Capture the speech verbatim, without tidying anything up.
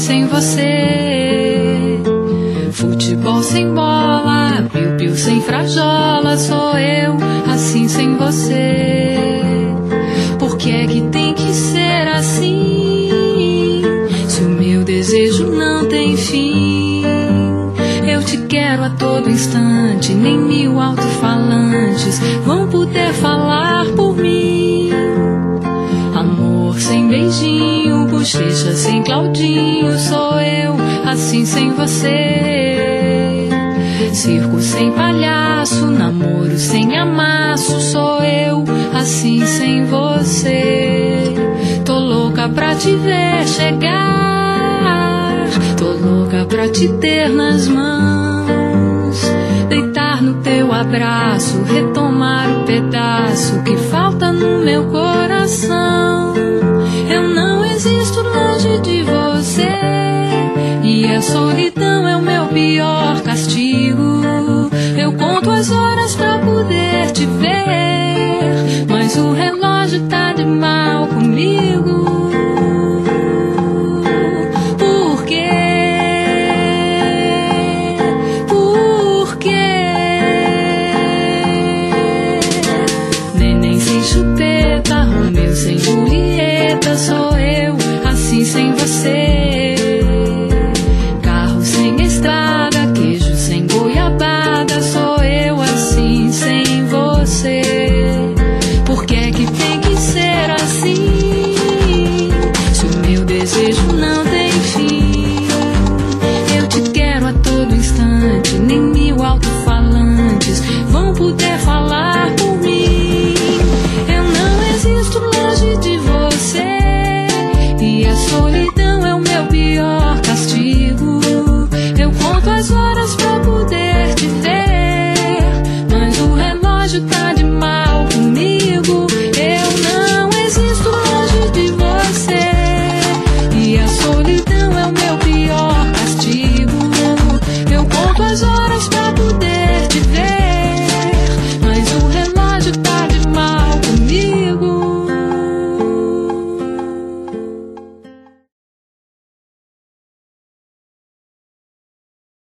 sem você. Futebol sem bola, piu-piu sem frajola, sou eu assim sem você. Por que é que tem que ser assim? Se o meu desejo não tem fim. Eu te quero a todo instante, nem mil alto-falantes vão poder falar por mim. Amor sem beijinho, bochecha sem Claudinho, sou eu assim sem você. Circo sem palhaço, namoro sem amasso, sou eu assim sem você. Tô louca pra te ver chegar, tô louca pra te ter nas mãos, deitar no teu abraço, retomar o pedaço que falta no meu coração. Eu não existo longe de você, e a solidão é o meu pior castigo. Eu conto as horas pra poder te ver, mas o relógio tá de mal comigo. Por quê? Por quê? Neném sem chupeta, Romeu sem Julieta, sou eu assim sem você. Carro sem estrada, queijo sem goiabada, sou eu assim sem você. Por que é que tem que ser assim? Se o meu desejo não tem fim. Eu te quero a todo instante, nem mil alto-falantes vão poder falar por mim. Eu não existo longe de você, e a solidão é o meu pior castigo. Eu conto as horas pra poder te ver, mas o relógio tá de mal comigo. Eu não existo longe de você, e a solidão é o meu pior castigo. Eu conto as horas pra poder